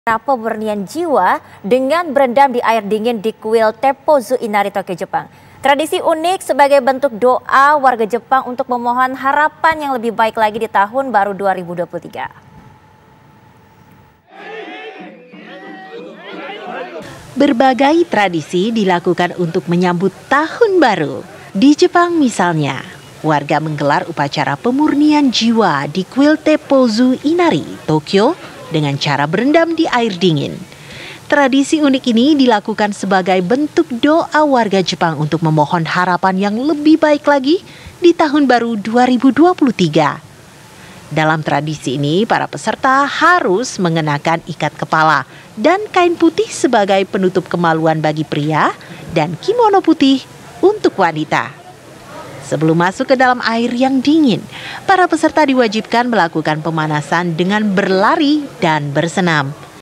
Pemurnian jiwa dengan berendam di air dingin di kuil Teppozu Inari, Tokyo, Jepang. Tradisi unik sebagai bentuk doa warga Jepang untuk memohon harapan yang lebih baik lagi di tahun baru 2023. Berbagai tradisi dilakukan untuk menyambut tahun baru. Di Jepang misalnya, warga menggelar upacara pemurnian jiwa di kuil Teppozu Inari, Tokyo, dengan cara berendam di air dingin. Tradisi unik ini dilakukan sebagai bentuk doa warga Jepang untuk memohon harapan yang lebih baik lagi di tahun baru 2023. Dalam tradisi ini, para peserta harus mengenakan ikat kepala dan kain putih sebagai penutup kemaluan bagi pria dan kimono putih untuk wanita. Sebelum masuk ke dalam air yang dingin, para peserta diwajibkan melakukan pemanasan dengan berlari dan bersenam.